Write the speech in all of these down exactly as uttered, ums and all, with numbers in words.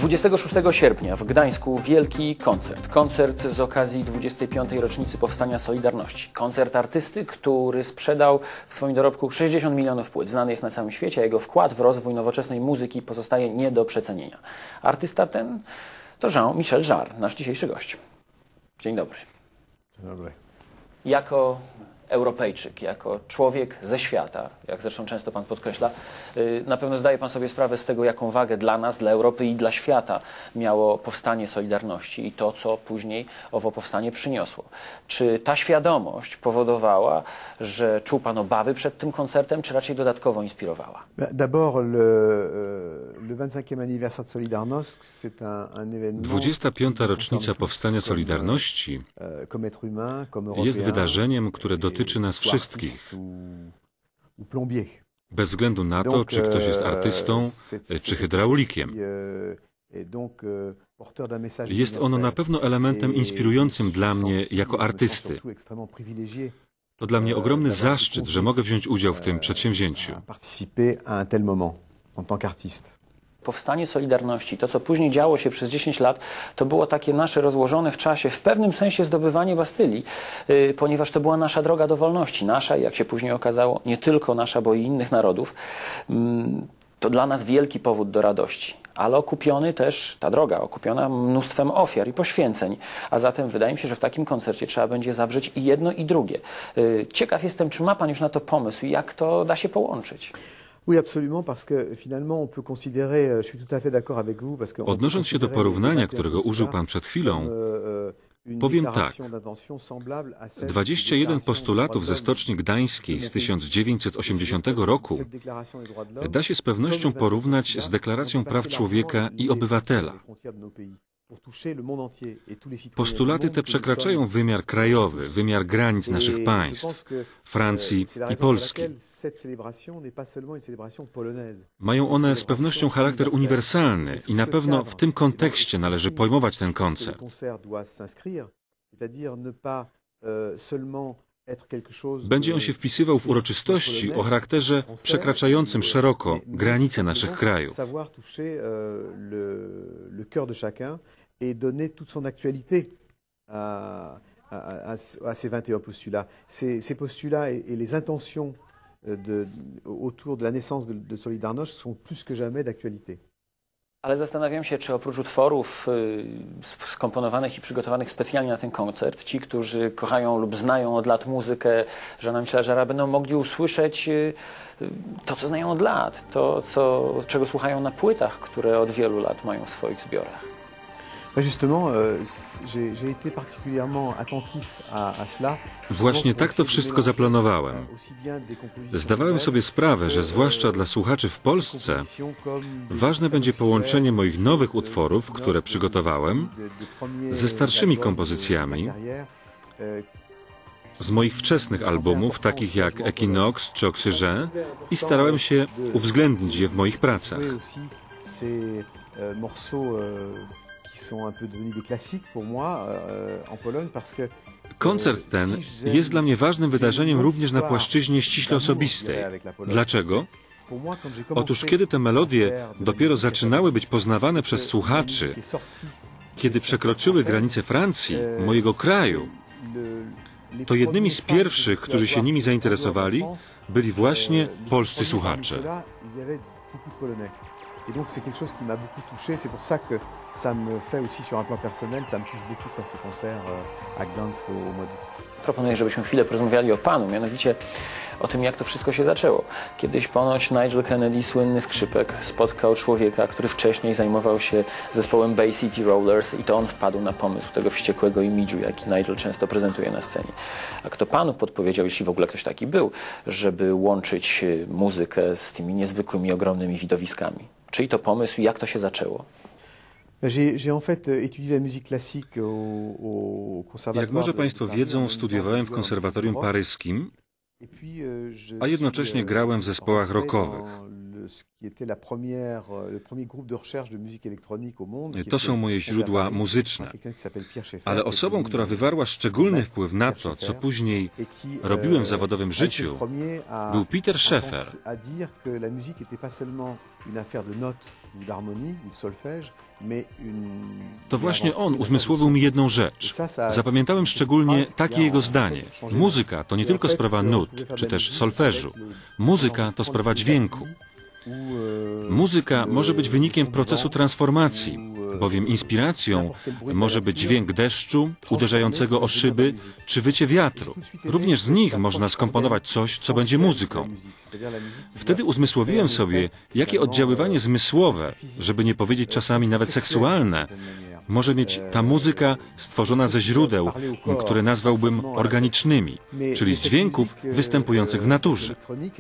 dwudziestego szóstego sierpnia w Gdańsku wielki koncert. Koncert z okazji dwudziestej piątej rocznicy powstania Solidarności. Koncert artysty, który sprzedał w swoim dorobku sześćdziesiąt milionów płyt. Znany jest na całym świecie, a jego wkład w rozwój nowoczesnej muzyki pozostaje nie do przecenienia. Artysta ten to Jean-Michel Jarre, nasz dzisiejszy gość. Dzień dobry. Dzień dobry. Jako Europejczyk, jako człowiek ze świata, jak zresztą często Pan podkreśla, na pewno zdaje Pan sobie sprawę z tego, jaką wagę dla nas, dla Europy i dla świata miało powstanie Solidarności i to, co później owo powstanie przyniosło. Czy ta świadomość powodowała, że czuł Pan obawy przed tym koncertem, czy raczej dodatkowo inspirowała? D'abord, le, le vingt-cinquième anniversaire de Solidarność, c'est un, un événement. dwudziesta piąta rocznica powstania Solidarności jest wydarzeniem, które dotyczy nas wszystkich. Bez względu na to, czy ktoś jest artystą, czy hydraulikiem. Jest ono na pewno elementem inspirującym dla mnie jako artysty. To dla mnie ogromny zaszczyt, że mogę wziąć udział w tym przedsięwzięciu. Powstanie Solidarności, to co później działo się przez dziesięć lat, to było takie nasze rozłożone w czasie, w pewnym sensie zdobywanie Bastylii, yy, ponieważ to była nasza droga do wolności. Nasza, jak się później okazało, nie tylko nasza, bo i innych narodów. Yy, to dla nas wielki powód do radości. Ale okupiony też, ta droga okupiona mnóstwem ofiar i poświęceń. A zatem wydaje mi się, że w takim koncercie trzeba będzie zawrzeć i jedno, i drugie. Yy, ciekaw jestem, czy ma Pan już na to pomysł i jak to da się połączyć? Odnosząc się do porównania, którego użył Pan przed chwilą, powiem tak. dwadzieścia jeden postulatów ze Stoczni Gdańskiej z tysiąc dziewięćset osiemdziesiątego roku da się z pewnością porównać z Deklaracją Praw Człowieka i Obywatela. Postulaty te przekraczają wymiar krajowy, wymiar granic naszych państw, Francji i Polski. Mają one z pewnością charakter uniwersalny i na pewno w tym kontekście należy pojmować ten koncert. Będzie on się wpisywał w uroczystości o charakterze przekraczającym szeroko granice naszych krajów. Et donner toute son actualité à, à, à ces vingt et un postulats. Ces, ces postulats et, et les intentions de, autour de la naissance de, de Solidarność sont plus que jamais d'actualité. Ale zastanawiam się, czy oprócz utworów y, skomponowanych i przygotowanych specjalnie na ten koncert, ci, którzy kochają lub znają od lat muzykę Jeana-Michela Jarre'a, będą mogli usłyszeć y, to, co znają od lat, to, co, czego słuchają na płytach, które od wielu lat mają w swoich zbiorach. Właśnie tak to wszystko zaplanowałem. Zdawałem sobie sprawę, że zwłaszcza dla słuchaczy w Polsce ważne będzie połączenie moich nowych utworów, które przygotowałem, ze starszymi kompozycjami, z moich wczesnych albumów, takich jak Equinox czy Oxygène, i starałem się uwzględnić je w moich pracach. Koncert ten jest dla mnie ważnym wydarzeniem również na płaszczyźnie ściśle osobistej. Dlaczego? Otóż kiedy te melodie dopiero zaczynały być poznawane przez słuchaczy, kiedy przekroczyły granice Francji, mojego kraju, to jednymi z pierwszych, którzy się nimi zainteresowali, byli właśnie polscy słuchacze. Et donc c'est quelque chose qui m'a beaucoup touché, c'est pour ça que ça me fait aussi sur un plan personnel, ça me touche beaucoup de faire ce concert à Gdańsk au mois d'août. Proponuję, żebyśmy chwilę porozmawiali o Panu, mianowicie o tym, jak to wszystko się zaczęło. Kiedyś ponoć Nigel Kennedy, słynny skrzypek, spotkał człowieka, który wcześniej zajmował się zespołem Bay City Rollers i to on wpadł na pomysł tego wściekłego imidżu, jaki Nigel często prezentuje na scenie. A kto Panu podpowiedział, jeśli w ogóle ktoś taki był, żeby łączyć muzykę z tymi niezwykłymi, ogromnymi widowiskami? Czyj to pomysł i jak to się zaczęło? Jak może Państwo wiedzą, studiowałem w konserwatorium paryskim, a jednocześnie grałem w zespołach rockowych. ce qui était la première, le premier groupe de recherche de musique électronique au monde. To są moje źródła muzyczne. Ale osobą, która wywarła szczególny wpływ na to, co później robiłem w zawodowym życiu, był Peter Sheffer. To właśnie on uzmysłowił mi jedną rzecz. Zapamiętałem szczególnie takie jego zdanie. Muzyka to nie tylko sprawa nut, czy też solfeżu. Muzyka to sprawa dźwięku. Muzyka może być wynikiem procesu transformacji, bowiem inspiracją może być dźwięk deszczu, uderzającego o szyby, czy wycie wiatru. Również z nich można skomponować coś, co będzie muzyką. Wtedy uzmysłowiłem sobie, jakie oddziaływanie zmysłowe, żeby nie powiedzieć czasami nawet seksualne, może mieć ta muzyka stworzona ze źródeł, które nazwałbym organicznymi, czyli z dźwięków występujących w naturze.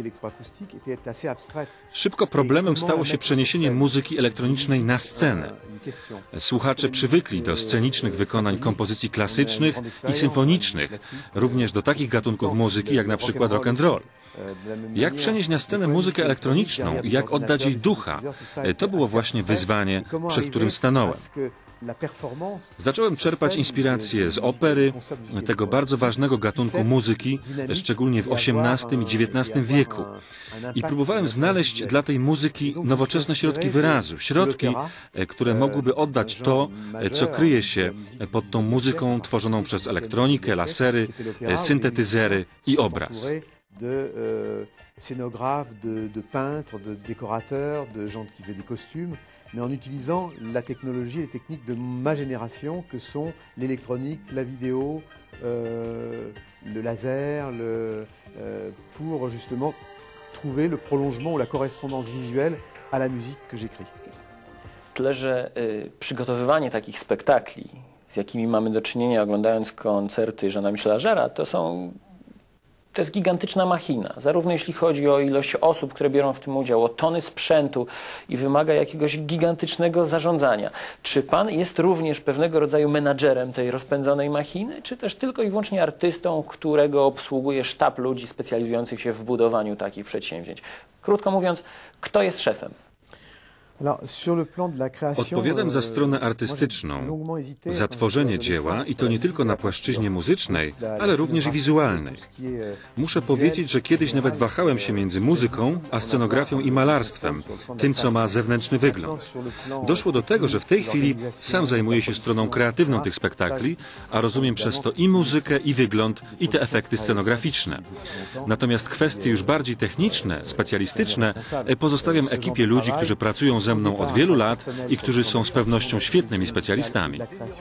Szybko problemem stało się przeniesienie muzyki elektronicznej na scenę. Słuchacze przywykli do scenicznych wykonań kompozycji klasycznych i symfonicznych, również do takich gatunków muzyki jak na przykład rock and roll. Jak przenieść na scenę muzykę elektroniczną i jak oddać jej ducha? To było właśnie wyzwanie, przed którym stanąłem. Zacząłem czerpać inspiracje z opery, tego bardzo ważnego gatunku muzyki, szczególnie w osiemnastym i dziewiętnastym wieku. I próbowałem znaleźć dla tej muzyki nowoczesne środki wyrazu, środki, które mogłyby oddać to, co kryje się pod tą muzyką tworzoną przez elektronikę, lasery, syntetyzery i obraz. de euh, scénographes, de, de peintres, de décorateurs, de gens qui faisaient des costumes, mais en utilisant la technologie et les techniques de ma génération que sont l'électronique, la vidéo, euh, le laser, le, euh, pour justement trouver le prolongement ou la correspondance visuelle à la musique que j'écris. Tyle, że y, przygotowywanie takich spektakli, z jakimi mamy do czynienia oglądając koncerty Jeana Michela Jarre'a, to są To jest gigantyczna machina, zarówno jeśli chodzi o ilość osób, które biorą w tym udział, o tony sprzętu i wymaga jakiegoś gigantycznego zarządzania. Czy pan jest również pewnego rodzaju menadżerem tej rozpędzonej machiny, czy też tylko i wyłącznie artystą, którego obsługuje sztab ludzi specjalizujących się w budowaniu takich przedsięwzięć? Krótko mówiąc, kto jest szefem? Odpowiadam za stronę artystyczną, za tworzenie dzieła i to nie tylko na płaszczyźnie muzycznej, ale również i wizualnej. Muszę powiedzieć, że kiedyś nawet wahałem się między muzyką, a scenografią i malarstwem, tym co ma zewnętrzny wygląd. Doszło do tego, że w tej chwili sam zajmuję się stroną kreatywną tych spektakli, a rozumiem przez to i muzykę, i wygląd, i te efekty scenograficzne. Natomiast kwestie już bardziej techniczne, specjalistyczne pozostawiam ekipie ludzi, którzy pracują ze mną od wielu lat i którzy są z pewnością świetnymi specjalistami.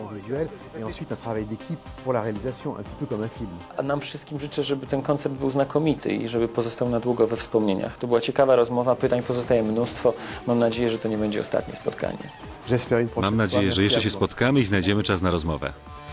A nam wszystkim życzę, żeby ten koncert był znakomity i żeby pozostał na długo we wspomnieniach. To była ciekawa rozmowa, pytań pozostaje mnóstwo. Mam nadzieję, że to nie będzie ostatnie spotkanie. Mam nadzieję, że jeszcze się spotkamy i znajdziemy czas na rozmowę.